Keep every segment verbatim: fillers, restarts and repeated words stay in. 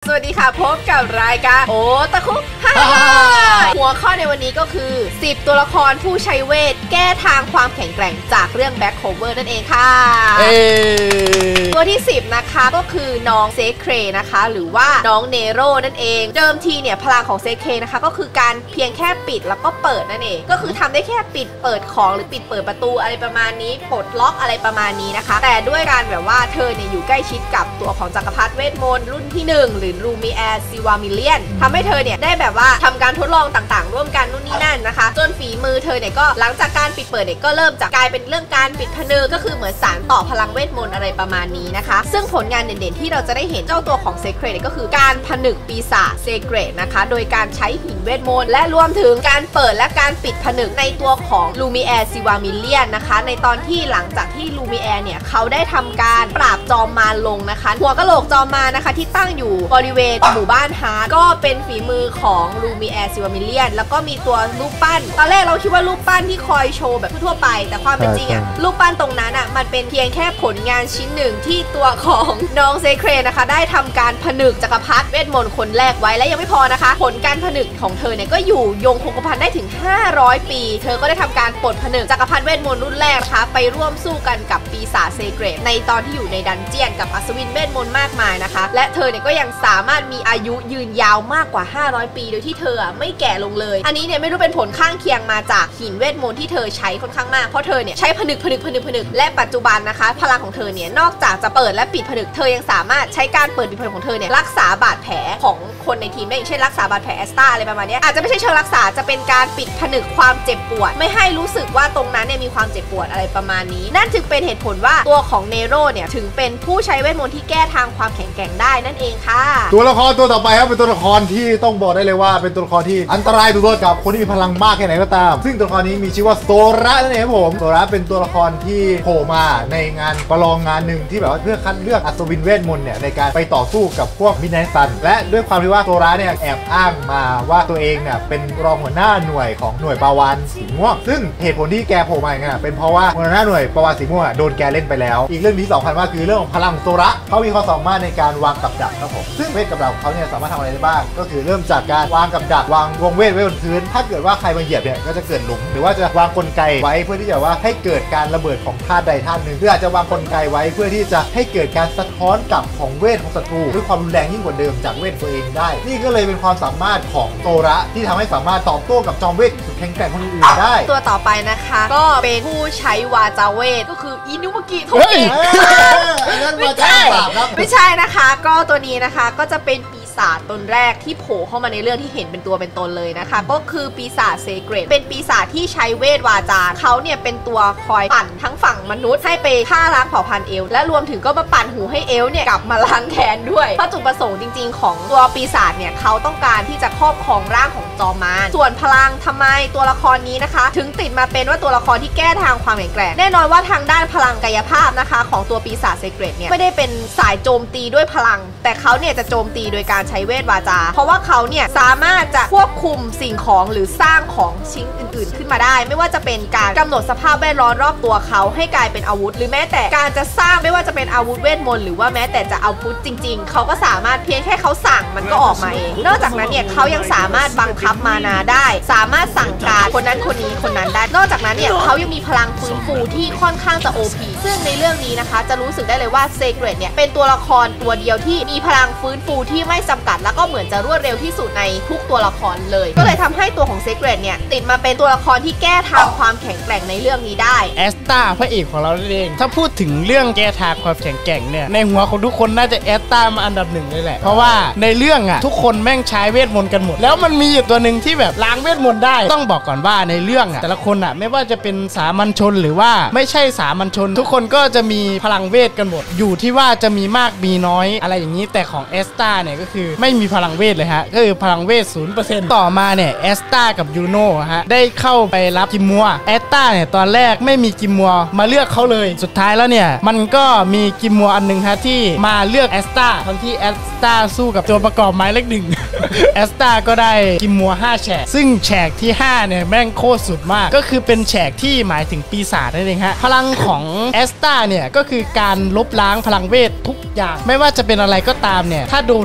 สวัสดีค่ะพบกับรายการโอตาคุฮ่าหัวข้อในวันนี้ก็คือสิบตัวละครผู้ใช้เวทแก้ทางความแข็งแกร่งจากเรื่อง Back Cover นั่นเองค่ะตัวที่สิบนะคะก็คือน้องเซเครนะคะหรือว่าน้องเนโรนั่นเองเดิมทีเนี่ยพลังของเซเครนะคะก็คือการเพียงแค่ปิดแล้วก็เปิดนั่นเองก็คือทำได้แค่ปิดเปิดของหรือปิดเปิดประตูอะไรประมาณนี้ปลดล็อกอะไรประมาณนี้นะคะแต่ด้วยการแบบว่าเธอเนี่ยอยู่ใกล้ชิดกับตัวของจักรพรรดิเวทมนต์รุ่นที่หนึ่งหรือลูมิแอร์ซิวามิเลียนทำให้เธอเนี่ยได้แบบว่าทำการทดลองต่างๆร่วมกันนู่นนี่นั่นนะคะจนฝีมือเธอเนี่ยก็หลังจากการปิดเปิดเนี่ยก็เริ่มจากกลายเป็นเรื่องการปิดผนึกก็คือเหมือนสารต่อพลังเวทมนต์อะไรประมาณนี้นะคะซึ่งผลงานเด่นๆที่เราจะได้เห็นเจ้าตัวของเซเครตก็คือการผนึกปีศาจเซเครตนะคะโดยการใช้หินเวทมนต์และรวมถึงการเปิดและการปิดผนึกในตัวของลูมิแอร์ซิวามิเลียนนะคะในตอนที่หลังจากที่ลูมิแอร์เนี่ยเขาได้ทำการปราบจอมมารลงนะคะหัวกะโหลกจอมมารนะคะที่ตั้งอยู่บริเวณหมู่บ้านฮาร์ดก็เป็นฝีมือของลูมิแอร์ซิวามิเลียนแล้วก็มีตัวรูปปั้นตอนแรกเราคิดว่ารูปปั้นที่คอยโชว์แบบทั่วไปแต่ความเป็นจริงอะรูปปั้นตรงนั้นอะมันเป็นเพียงแค่ผลงานชิ้นหนึ่งที่ตัวของน้องเซเครนะคะได้ทำการผนึกจักรพรรดิเวทมนต์คนแรกไว้และยังไม่พอนะคะผลการผนึกของเธอเนี่ยก็อยู่ยงคงกระพันได้ถึงห้าร้อยปีเธอก็ได้ทำการปลดผนึกจักรพรรดิเวทมนต์รุ่นแรกนะคะไปร่วมสู้กันกับปีศาจเซเครในตอนที่อยู่ในดันเจียนกับอัศวินเวทมนต์มากมายนะคะและเธอเนี่ยก็ยังสามารถมีอายุยืนยาวมากกว่าห้าร้อยปีโดยที่เธอไม่แก่ลงเลยอันนี้เนี่ยไม่รู้เป็นผลข้างเคียงมาจากหินเวทมนต์ที่เธอใช้ค่อนข้างมากเพราะเธอเนี่ยใช้ผนึกผนึกผนึกผนึกและปัจจุบันนะคะพลังของเธอเนี่ยนอกจากจะเปิดและปิดผนึกเธอยังสามารถใช้การเปิดปิดผนึกของเธอเนี่ยรักษาบาดแผลของคนในทีมได้อย่างเช่นรักษาบาดแผลแอสตาอะไรประมาณนี้อาจจะไม่ใช่เชิงรักษาจะเป็นการปิดผนึกความเจ็บปวดไม่ให้รู้สึกว่าตรงนั้นเนี่ยมีความเจ็บปวดอะไรประมาณนี้นั่นจึงเป็นเหตุผลว่าตัวของเนโรเนี่ยถึงเป็นผู้ใช้เวทมนต์ที่แก้ทางความแข็งแกร่งได้นั่นเองค่ะตัวละครตัวต่อไปครับเป็นตัวละครที่ต้องบอกได้เลยว่าเป็นตัวละครที่อันตรายตัวกับคนที่มีพลังมากแค่ไหนก็ตามซึ่งตัวละครนี้มีชื่อว่าโซระนั่นเองครับผมโซระเป็นตัวละครที่โผล่มาในงานประลองงานหนึ่งที่แบบว่าเพื่อคัดเลือกอัศวินเวทมนต์เนี่ยในการไปต่อสู้กับพวกมิดไนท์ซันและด้วยความที่ว่าโซระเนี่ยแอบอ้างมาว่าตัวเองเนี่ยเป็นรองหัวหน้าหน่วยของหน่วยปาวานสีม่วงซึ่งเหตุผลที่แกโผล่มาอย่างนั้นเป็นเพราะว่าหัวหน้าหน่วยปาวานสีม่วงโดนแกเล่นไปแล้วอีกเรื่องที่สำคัญมากคือเรื่องของพลังโซระเขามีความสามารถในการวางกับดักครับผมซึ่งเวทกับดักของเขาเนี่ยสามารถทำอะไรได้บ้างก็คือเริ่มจากการวางกับดักวางวงเวทไว้บนพื้นถ้าเกิดว่าใครมาเหยียบเนี่ยก็จะเกิดหลุมหรือว่าจะวางกลไกไว้เพื่อที่จะว่าให้เกิดการระเบิดของธาตุใดธาตุหนึ่งหรืออาจจะวางกลไกไว้เพื่อที่จะให้เกิดการสะท้อนกลับของเวทของศัตรูด้วยความรุนแรงยิ่งกว่าเดิมจากเวทตัวเองได้นี่ก็เลยเป็นความสามารถของโซระที่ทำให้สามารถตอบโต้กับจอมเวทสุดแข็งแกร่งคนอื่นได้ตัวต่อไปนะคะก็เป็นผู้ใช้วาจาเวทก็คืออินุมะกิโทเกะไม่ใช่ไม่ใช่นะคะก็ตัวนี้นะคะก็จะเป็นปีศาจตนแรกที่โผล่เข้ามาในเรื่องที่เห็นเป็นตัวเป็นตนเลยนะคะก็คือปีศาจเซเกรตเป็นปีศาจที่ใช้เวทวาจาเขาเนี่ยเป็นตัวคอยปั่นทั้งฝั่งมนุษย์ให้ไปฆ่าล้างเผ่าพันธุ์เอลและรวมถึงก็มาปั่นหูให้เอลเนี่ยกลับมาล้างแค้นด้วยเพราะจุดประสงค์จริงๆของตัวปีศาจเนี่ยเขาต้องการที่จะครอบครองร่างของจอมมารส่วนพลังทำไมตัวละครนี้นะคะถึงติดมาเป็นว่าตัวละครที่แก้ทางความแข็งแกร่งแน่นอนว่าทางด้านพลังกายภาพนะคะของตัวปีศาจเซเกรตเนี่ยไม่ได้เป็นสายโจมตีด้วยพลังแต่เขาเนี่ยจะโจมตีโดยการใช้เวทวาจาเพราะว่าเขาเนี่ยสามารถจะควบคุมสิ่งของหรือสร้างของชิ้นอื่นๆขึ้นมาได้ไม่ว่าจะเป็นการกำหนดสภาพแวดล้อมรอบตัวเขาให้กลายเป็นอาวุธหรือแม้แต่การจะสร้างไม่ว่าจะเป็นอาวุธเวทมนต์หรือว่าแม้แต่จะเอาพุทธจริงๆเขาก็สามารถเพียงแค่เขาสั่งมันก็ออกมาเองนอกจากนั้นเนี่ยเขายังสามารถบังคับมานาได้สามารถสั่งการคนนั้นคนนี้คนนั้นได้นอกจากนั้นเนี่ยเขายังมีพลังฟื้นฟูที่ค่อนข้างจะ โอ พี ซึ่งในเรื่องนี้นะคะจะรู้สึกได้เลยว่าเซเกรตเนี่ยเป็นตัวละครตัวเดียวที่มีพลังฟื้นฟูที่ไม่จำกัดแล้วก็เหมือนจะรวดเร็วที่สุดในทุกตัวละครเลยก็เลยทำให้ตัวของเซเกรตเนี่ยติดมาเป็นตัวละครที่แก้ทางความแข็งแกร่งในเรื่องนี้ได้แอสตาพระเอกของเราเองถ้าพูดถึงเรื่องแก้ทางความแข็งแกร่งเนี่ยในหัวของทุกคนน่าจะแอสตามาอันดับหนึ่งเลยแหละเพราะว่าในเรื่องอ่ะทุกคนแม่งใช้เวทมนต์กันหมดแล้วมันมีอยู่ตัวหนึ่งที่แบบล้างเวทมนต์ได้ต้องบอกก่อนว่าในเรื่องอ่ะแต่ละคนอ่ะไม่ว่าจะเป็นสามัญชนหรือว่าไม่ใช่สามัญชนทุกคนก็จะมีพลังเวทกันหมดอยู่ที่ว่าจะมีมากมีน้อยอะไรอย่างนี้แต่ของแอสตาเนี่ยก็คือไม่มีพลังเวทเลยฮะก็คือพลังเวท ศูนย์เปอร์เซ็นต์ ต่อมาเนี่ยแอสตากับยูโน่ฮะได้เข้าไปรับกิมมัวแอสตาเนี่ยตอนแรกไม่มีกิมมัวมาเลือกเขาเลยสุดท้ายแล้วเนี่ยมันก็มีกิมมัวอันนึงฮะที่มาเลือกแอสตาทั้งที่แอสตาสู้กับตัวประกอบไม้เลขหนึ่ง แอสตาก็ได้กิมมัวห้าแฉกซึ่งแฉกที่ห้าเนี่ยแม่งโคตรสุดมากก็คือเป็นแฉกที่หมายถึงปีศาจนั่นเองฮะพลังของแอสตาเนี่ยก็คือการลบล้างพลังเวททุกอย่างไม่ว่าจะเป็นอะไรก็ตามเนี่ยถ้าโดนดาบที่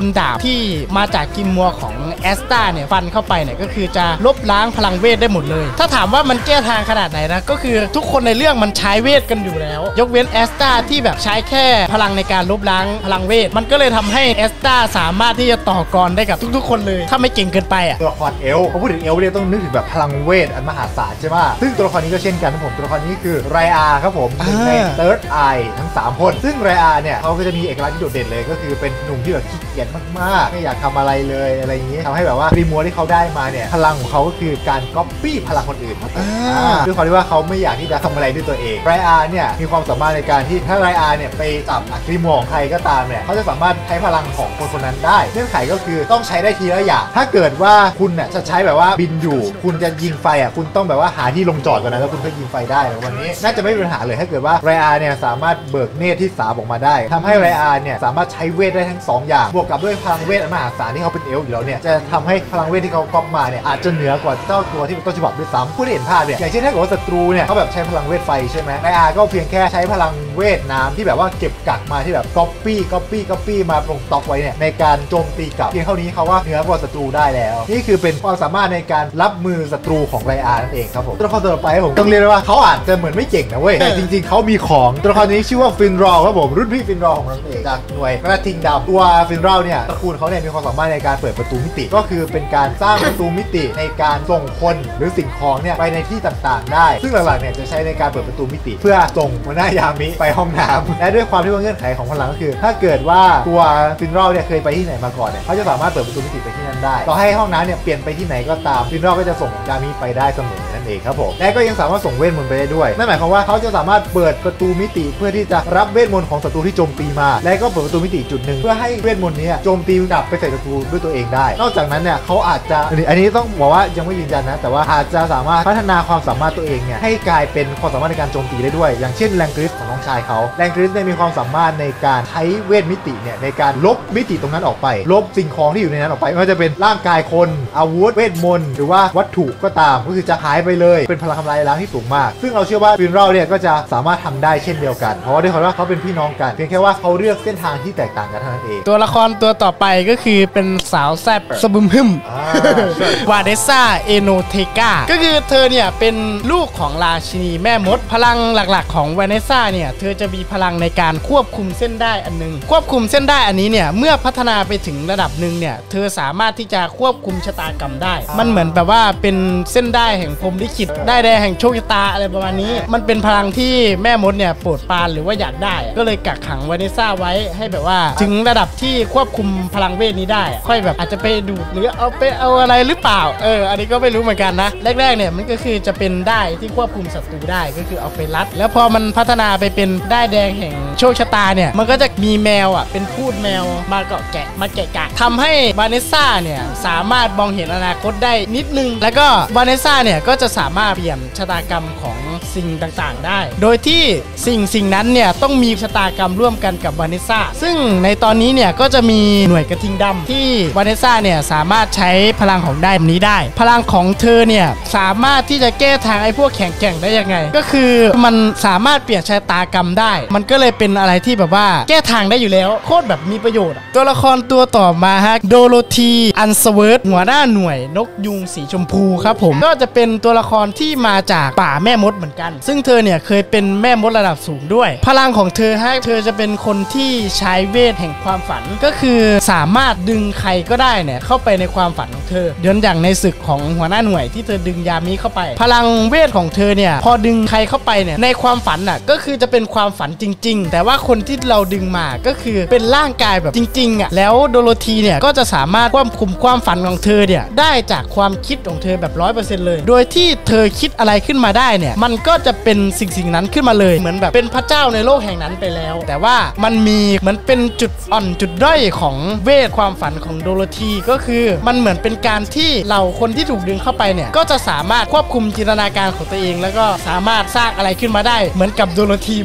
ที่มาจากกิมมัวของแอสตาเนี่ยฟันเข้าไปเนี่ยก็คือจะลบล้างพลังเวทได้หมดเลยถ้าถามว่ามันแก้ทางขนาดไหนนะก็คือทุกคนในเรื่องมันใช้เวทกันอยู่แล้วยกเว้นแอสตาที่แบบใช้แค่พลังในการลบล้างพลังเวทมันก็เลยทำให้แอสตาสามารถที่จะต่อกรได้กับทุกๆคนเลยถ้าไม่เก่งเกินไปอ่ะตัวละครเอลพอพูดถึงเอลเนี่ยต้องนึกถึงแบบพลังเวทอันมหาศาลใช่ไหมซึ่งตัวละครนี้ก็เช่นกันผมตัวละครนี้คือไรอาครับผมหนึ่งใน Third Eye ทั้งสามคนซึ่งไรอาเนี่ยเขาก็จะมีเอกลักษณ์ที่โดดเด่นเลยก็คือเป็นหนุ่มที่แบบขี้เกียจมากๆไม่อยากทำอะไรเลยอะไรอย่างนี้ทำให้แบบว่ารีมัวที่เขาได้มาเนี่ยพลังของเขาก็คือการก๊อปปี้พลังคนอื่นด้วยความที่ว่าเขาไม่อยากที่จะทำอะไรด้วยตัวเองไรอาเนี่ยมีความสามารถในการที่ถ้าไรอาเนี่ยไปจับรีมัวของใครก็ตามเนี่ยเขาจะสามารถใช้พลังของคนคนนั้นได้เงื่อนไขก็คือต้องใช้ได้ทีละอย่างถ้าเกิดว่าคุณเนี่ยจะใช้แบบว่าบินอยู่คุณจะยิงไฟอ่ะคุณต้องแบบว่าหาที่ลงจอดก่อนนะแล้วคุณค่อยยิงไฟได้วันนี้น่าจะไม่มีปัญหาเลยถ้าเกิดว่าไรอาเนี่ยสามารถเบิกเนตรที่สามออกมาได้ทำให้ไรอาเนี่ยสามารถใช้เวทได้ทั้งสองอย่างบวกกับด้วยพลังเวทมหาศาลที่เขาเป็นเอลฟ์อยู่แล้วเนี่ยจะทำให้พลังเวทที่เขาก๊อปมาเนี่ยอาจจะเหนือกว่าเจ้าตัวที่เป็นต้นฉบับด้วยซ้ำผู้ที่เห็นภาพเนี่ยอย่างเช่นถ้าเกิดว่าศัตรูเนี่ยเขาแบบใช้พลังเวทไฟใช่ไหมไรอาก็เพียงแค่ใช้พลังเวทน้ำที่แบบว่าเก็บกักมาที่แบบก๊อปปี้ก๊อปปี้ก๊อปปี้มาลงต็อกไว้เนี่ยในการโจมตีกลับเพียงเท่านี้เขาว่าเหนือกว่าศัตรูได้แล้วนี่คือเป็นความสามารถในการรับมือศัตรูของไรอานั่นเองครับผมตัวละครต่อไปผมต้องเรียกว่าเขาอาจจะเหมือนไม่เก่งนะเว้ยแต่จริงๆเขามีของตัวละครนี้ชื่อว่าฟินรอลครับผมรุ่นพี่ฟินรอลของเราเองจากหน่วยกระทิงดำตัวฟินรอลเนี่ยตระกูลเขาเนี่ยมีความสามารถในการเปิดประตูมิติก็คือเป็นการสร้างประตูมิติในการส่งคนหรือสิ่งของเนี่ยไปในที่ต่างๆได้ซึ่งหลักๆเนี่ยจะใช้ในการเปิดประตูมิติเพื่อส่งหัวหน้ายามิไปห้องน้ำและด้วยความที่ว่าเงื่อนไขของพลังก็คือถ้าเกิดว่าตัวฟินรอลเนี่ยเคยไปที่ไหนมาก่อนเนี่ยเขาจะสามารถเปิดประตูมิติไปที่นั่นได้ต่อให้ห้องน้ำเนี่ยเปลี่ยนไปที่ไหนก็ตามฟินรอลก็จะส่งยามิไปได้เสมอนั่นเองครับผมและก็ยังสามารถส่งเวทมนต์ไปได้ด้วยนั่นหมายความว่าเขาจะสามารถเปิดประตูมิติเพื่อที่จะรับเวทมนต์ของศัตรูที่โจมตีมาและก็เปิดประตูมิติจุดหนึ่งเพื่อให้เวทมนต์นี้โจมตีกลับไปใส่ศัตรูด้วยตัวเองได้นอกจากนั้นเนี่ยเขาอาจจะอันนี้ต้องบอกว่ายังไม่ยืนยันนะแต่ว่าอาจจะสามารถพัฒนาความสามารถตัวเองเนี่ยให้กลายเป็นความสามารถในการโจมตีได้ด้วยอย่างเช่นแรงกริสของน้องชายเขาแรงกริสเนี่ยมีความสามารถในการใช้เวทมิติเนี่ยในการลบมิติตรงนั้นออกไปลบสิ่งของที่อยู่ในนั้นออกไปไม่ว่าจะเป็นร่างกายคนอาวุธเวทมนต์หรือว่าวัตถุก็ตามก็คือจะหายไปเลยเป็นพลังทำลายล้างที่สูงมากซึ่งเราเชื่อว่าฟินรอลเนี่ยก็จะสามารถทำได้เช่นเดียวกันเพราะว่าด้วยความว่าเขาเป็นพี่น้องกันเพียงแค่ว่าเขาเลือกเส้นทางที่แตกต่างกันเท่านั้นเองตัวละครตัวต่อไปก็คือเป็นสาวแซ่บสบึมหึมวาเดซ่าเอโนเทกาก็คือเธอเนี่ยเป็นลูกของราชินีแม่มดพลังหลักๆของวาเดซ่าเนี่ยเธอจะมีพลังในการควบคุมเส้นได้อันนึงควบคุมเส้นได้อันนี้เนี่ยเมื่อพัฒนาไปถึงระดับหนึ่งเนี่ยเธอสามารถที่จะควบคุมชะตากรรมได้มันเหมือนแบบว่าเป็นเส้นได้แห่งพรหมลิขิตได้แดงแห่งโชคชะตาอะไรประมาณนี้มันเป็นพลังที่แม่มดเนี่ยโปรดปรานหรือว่าอยากได้ก็เลยกักขังวาเดซ่าไว้ให้แบบว่าถึงระดับที่ควบคุมพลังเวทนี้ได้ค่อยแบบอาจจะไปดูดหรือเอาไปเอาอะไรหรือเปล่าเอออันนี้ก็ไม่รู้เหมือนกันนะแรกๆเนี่ยมันก็คือจะเป็นได้ที่ควบคุมศัตรูได้ก็คือเอาไปรัดแล้วพอมันพัฒนาไปเป็นได้แดงแห่งโชคชะตาเนี่ยมันก็จะมีแมวอ่ะเป็นพูดแมวมาเกาะแกะมาแกะกะทำให้วาเนซ่าเนี่ยสามารถมองเห็นอนาคตได้นิดนึงแล้วก็วาเนซ่าเนี่ยก็จะสามารถเปลี่ยนชะตากรรมของสิ่งต่างๆได้โดยที่สิ่งสิ่งนั้นเนี่ยต้องมีชะตากรรมร่วมกันกับวาเนซ่าซึ่งในตอนนี้เนี่ยก็จะมีหน่วยกระทิงดำที่วาเนซ่าเนี่ยสามารถใช้พลังของได้นี้ได้พลังของเธอเนี่ยสามารถที่จะแก้ทางไอ้พวกแข็งแกร่งได้ยังไงก็คือมันสามารถเปลี่ยนชะตากรรมได้มันก็เลยเป็นอะไรที่แบบว่าแก้ทางได้อยู่แล้วโคตรแบบมีประโยชน์ตัวละครตัวต่อมาฮะโดโรธีอันสเวิร์ดหัวหน้าหน่วยนกยุงสีชมพูครับผมก็จะเป็นตัวละครที่มาจากป่าแม่มดเหมือนกันซึ่งเธอเนี่ยเคยเป็นแม่มดระดับสูงด้วยพลังของเธอฮะเธอจะเป็นคนที่ใช้เวทแห่งความฝันก็คือสามารถดึงใครก็ได้เนี่ยเข้าไปในความฝันของเธอเดินอย่างในศึกของหัวหน้าหน่วยที่เธอดึงยามิเข้าไปพลังเวทของเธอเนี่ยพอดึงใครเข้าไปเนี่ยในความฝันน่ะก็คือจะเป็นความฝันจริงๆแต่ว่าคนที่เราดึงมาก็คือเป็นร่างกายแบบจริงๆอ่ะแล้วโดโรธีเนี่ยก็จะสามารถควบคุมความฝันของเธอเนี่ยได้จากความคิดของเธอแบบ ร้อยเปอร์เซ็นต์ เลยโดยที่เธอคิดอะไรขึ้นมาได้เนี่ยมันก็จะเป็นสิ่งสิ่งนั้นขึ้นมาเลยเหมือนแบบเป็นพระเจ้าในโลกแห่งนั้นไปแล้วแต่ว่ามันมีเหมือนเป็นจุดอ่อนจุดด้อยของเวทความฝันของโดโรธีก็คือมันเหมือนเป็นการที่เราคนที่ถูกดึงเข้าไปเนี่ยก็จะสามารถควบคุมจินตนาการของตัวเองแล้วก็สามารถสร้างอะไรขึ้นมาได้เหมือนกับโดโรธี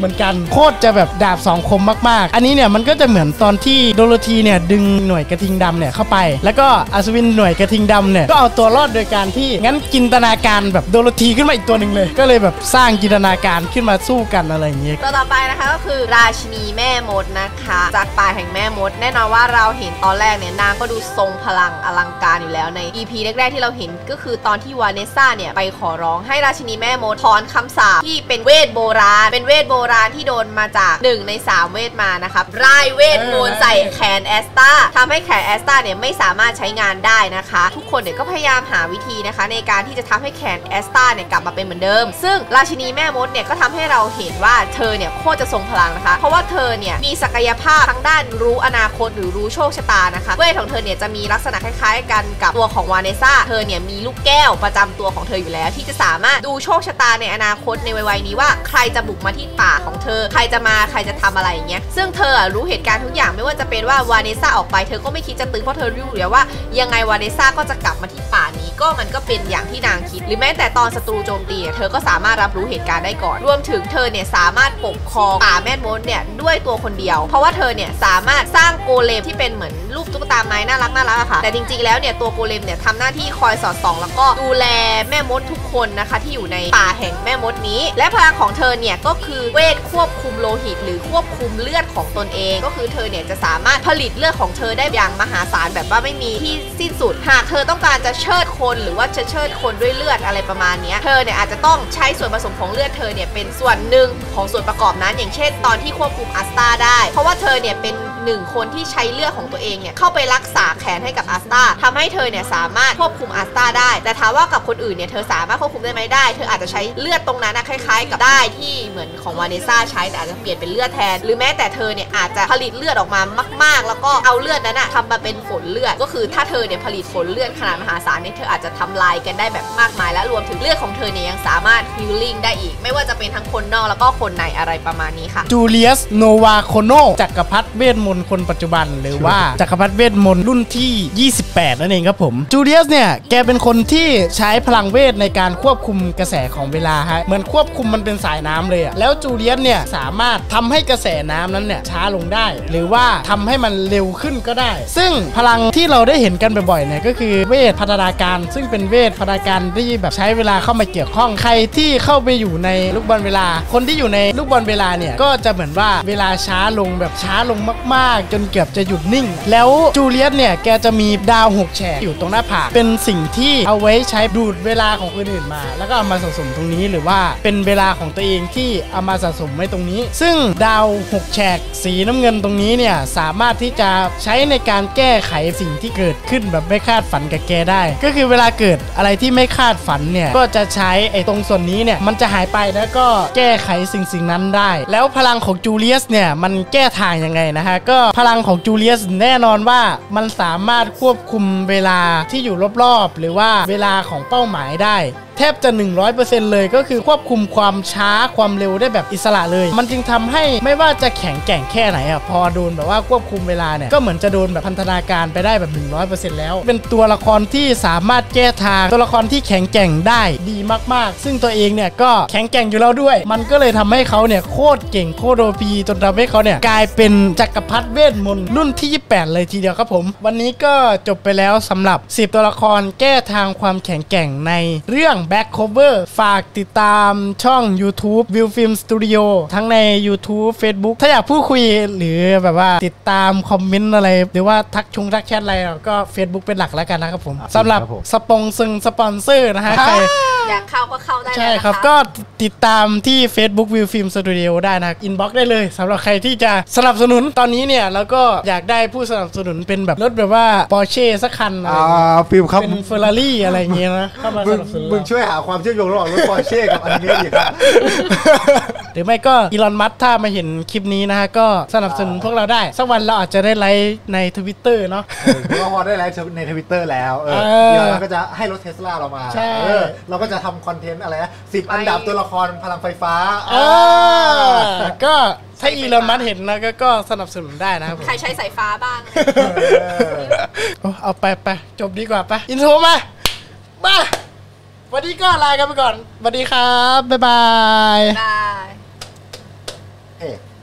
เหมือนกันโคตรจะแบบดาบสองคมมากๆอันนี้เนี่ยมันก็จะเหมือนตอนที่โดโรธีเนี่ยดึงหน่วยกระทิงดำเนี่ยเข้าไปแล้วก็อัศวินหน่วยกระทิงดำเนี่ยก็เอาตัวรอดโดยการที่งั้นจินตนาการแบบโดโรธีขึ้นมาอีกตัวหนึ่งเลยก็เลยแบบสร้างจินตนาการขึ้นมาสู้กันอะไรอย่างเงี้ยตัวต่อไปนะคะก็คือราชินีแม่มดนะคะจากป่าแห่งแม่มดแน่นอนว่าเราเห็นตอนแรกเนี่ยนางก็ดูทรงพลังอลังการอยู่แล้วใน อี พี แรกๆที่เราเห็นก็คือตอนที่วาเนสซ่าเนี่ยไปขอร้องให้ราชินีแม่มดถอนคำสาปที่เป็นเวทโบราณเป็นเวทโบราณที่โดนมาจากหนึ่งในสามเวทมานะครับร่ายเวทมนต์ใส่แขนแอสตาทำให้แขนแอสตาเนี่ยไม่สามารถใช้งานได้นะคะทุกคนเนี่ยก็พยายามหาวิธีนะคะในการที่จะทำให้แขนแอสตาเนี่ยกลับมาเป็นเหมือนเดิมซึ่งราชินีแม่มดเนี่ยก็ทำให้เราเห็นว่าเธอเนี่ยโคตรจะทรงพลังนะคะเพราะว่าเธอเนี่ยมีศักยภาพทั้งด้านรู้อนาคตหรือรู้โชคชะตานะคะเวทของเธอเนี่ยจะมีลักษณะคล้ายๆกันกับตัวของวาเนซ่าเธอเนี่ยมีลูกแก้วประจำตัวของเธออยู่แล้วที่จะสามารถดูโชคชะตาในอนาคตในวัยๆนี้ว่าใครจะบุกมาที่ป่าของเธอใครจะมาใครจะทำอะไรอย่างเงี้ยซึ่งเธอรู้เหตุการณ์ทุกอย่างไม่ว่าจะเป็นว่าวาเนซ่าออกไปเธอก็ไม่คิดจะตื้อเพราะเธอรู้อยู่แล้วว่ายังไงวาเนซ่าก็จะกลับมาที่ป่านี้ก็มันก็เป็นอย่างที่นางคิดหรือแม้แต่ตอนศัตรูโจมตีเธอก็สามารถรับรู้เหตุการณ์ได้ก่อนรวมถึงเธอเนี่ยสามารถปกครองป่าแม่มดเนี่ยด้วยตัวคนเดียวเพราะว่าเธอเนี่ยสามารถสร้างโกเลมที่เป็นเหมือนรูปตุ๊กตาไม้น่ารักน่ารักอะค่ะแต่จริงๆแล้วเนี่ยตัวโกเลมเนี่ยทำหน้าที่คอยสอดส่องแล้วก็ดูแลแม่มดทุกคนนะคะที่อยู่ในป่าแห่งแม่มดนี้และพลังของเธอเนี่ยก็คือเวทควบคุมโลหิตหรือควบคุมเลือดของตนเองก็คือเธอเนี่ยจะสามารถผลิตเลือดของเธอได้อย่างมหาศาลแบบว่าไม่มีที่สิ้นสุดหากเธอต้องการจะเชิดคนหรือว่าจะเชิดคนด้วยเลือดอะไรประมาณนี้เธอเนี่ยอาจจะต้องใช้ส่วนผสมของเลือดเธอเนี่ยเป็นส่วนหนึ่งของส่วนประกอบนั้นอย่างเช่นตอนที่ควบคุมอัสตาได้เพราะว่าเธอเนี่ยเป็นหนึ่งคนที่ใช้เลือดของตัวเองเนี่ยเข้าไปรักษาแขนให้กับอัสตาทำให้เธอเนี่ยสามารถควบคุมอัสตาได้แต่ถามว่ากับคนอื่นเนี่ยเธอสามารถควบคุมได้ไหมได้เธออาจจะใช้เลือดตรงนั้นนะคล้ายๆกับได้ที่เหมือนของวาเนซ่าใช้แต่อาจจะเปลี่ยนเป็นเลือดแทนหรือแม้แต่เธอเนี่ยอาจจะผลิตเลือดออกมามากๆแล้วก็เอาเลือดนั้นอะทำมาเป็นฝนเลือดก็คือถ้าเธอเนี่ยผลิตฝนเลือดขนาดมหาศาลเนี่ยเธออาจจะทำลายกันได้แบบมากมายและรวมถึงเลือดของเธอเนี่ยยังสามารถฮีลลิ่งได้อีกไม่ว่าจะเป็นทั้งคนนอกแล้วก็คนในอะไรประมาณนี้ค่ะจูเลียสโนวาโคโนจักรพรรดิเวทมนต์คนปัจจุบันหรือว่าจักรพรรดิเวทมนต์รุ่นที่ยี่สิบแปดนั่นเองครับผมจูเลียสเนี่ยแกเป็นคนที่ใช้พลังเวทในการควบคุมกระแสของเวลาฮะเหมือนควบคุมมันเป็นสายน้ำเลยอะแล้วจูเลียสเนี่ยสามารถทำให้กระแสน้ำนั้นเนี่ยช้าลงได้หรือว่าทำให้มันเร็วขึ้นก็ได้ซึ่งพลังที่เราได้เห็นกันบ่อยๆเนี่ยก็คือเวทพัฒนาการซึ่งเป็นเวทพัฒนาการที่แบบใช้เวลาเข้ามาเกี่ยวข้องใครที่เข้าไปอยู่ในลูกบอลเวลาคนที่อยู่ในลูกบอลเวลาเนี่ยก็จะเหมือนว่าเวลาช้าลงแบบช้าลงมากๆจนเกือบจะหยุดนิ่งแล้วจูเลียสเนี่ยแกจะมีดาวหกแฉกอยู่ตรงหน้าผากเป็นสิ่งที่เอาไว้ใช้ดูดเวลาของคนอื่นมาแล้วก็เอามาสะสมตรงนี้หรือว่าเป็นเวลาของตัวเองที่เอามาสะสมไว้ตรงนี้ซึ่งดาวหกแฉกสีน้ำเงินตรงนี้เนี่ยสามารถที่จะใช้ในการแก้ไขสิ่งที่เกิดขึ้นแบบไม่คาดฝันกับแกได้ก็คือเวลาเกิดอะไรที่ไม่คาดฝันเนี่ยก็จะใช้ไอ้ตรงส่วนนี้เนี่ยมันจะหายไปแล้วก็แก้ไขสิ่งสิ่งนั้นได้แล้วพลังของจูเลียสเนี่ยมันแก้ทางยังไงนะฮะก็พลังของจูเลียสแน่นอนว่ามันสามารถควบคุมเวลาที่อยู่รอบๆหรือว่าเวลาของเป้าหมายได้แทบจะ หนึ่งร้อยเปอร์เซ็นต์ เลยก็คือควบคุมความช้าความเร็วได้แบบอิสระเลยมันจึงทำให้ไม่ว่าจะแข็งแกร่งแค่ไหนอ่ะพอโดนแบบว่าควบคุมเวลาเนี่ยก็เหมือนจะโดนแบบพันธนาการไปได้แบบ หนึ่งร้อยเปอร์เซ็นต์ แล้วเป็นตัวละครที่สามารถแก้ทางตัวละครที่แข็งแกร่งได้ดีมากๆซึ่งตัวเองเนี่ยก็แข็งแกร่งอยู่แล้วด้วยมันก็เลยทำให้เขาเนี่ยโคตรเก่งโคตรโอพีจนทำให้เขาเนี่ยกลายเป็นจักรพรรดิเวทมนต์รุ่นที่ยี่สิบแปดเลยทีเดียวครับผมวันนี้ก็จบไปแล้วสำหรับสิบตัวละครแก้ทางความแข็งแกร่งในเรื่อง Back Coverฝากติดตามช่อง YouTube View Film Studio ทั้งใน YouTube Facebook ถ้าอยากพูดคุยหรือแบบว่าติดตามคอมเมนต์อะไรหรือว่าทักชงทักแชทอะไรก็ Facebook เป็นหลักแล้วกันนะครับผมสำหรับสปงซึงสปอนเซอร์นะฮะใครอยากเข้าก็เข้าได้ใช่ครับก็ติดตามที่ Facebook View Film Studio ได้นะอินบ็อกซ์ได้เลยสำหรับใครที่จะสนับสนุนตอนนี้เนี่ยแล้วก็อยากได้ผู้สนับสนุนเป็นแบบรถแบบว่า Porsche สักคันอะไรฟิลครับเป็น Ferrari อะไรเงี้ยนะเข้ามาสนับสนุนมึงช่วยหาความเชื่อมโยงระหว่างรถ Porsche กับอันนี้ดิครับหรือไม่ก็อีลอนมัสก์ถ้ามาเห็นคลิปนี้นะฮะก็สนับสนุนพวกเราได้สักวันเราอาจจะได้ไลฟ์ใน Twitter เนาะเราพอได้ไลฟ์ใน Twitter แล้วเออเราก็จะให้รถ Tesla เรามาเออเราก็จะทำคอนเทนต์อะไรนะสิบอันดับตัวละครพลังไฟฟ้าเออก็ถ้าอีลอนมัสก์เห็นนะก็สนับสนุนได้นะครับใครใช้สายฟ้าบ้างเอาไปไปจบดีกว่าไปอินโทรมามาวันนี้ก็ลากันไปก่อนสวัสดีครับบ๊ายบายเอ๊ะ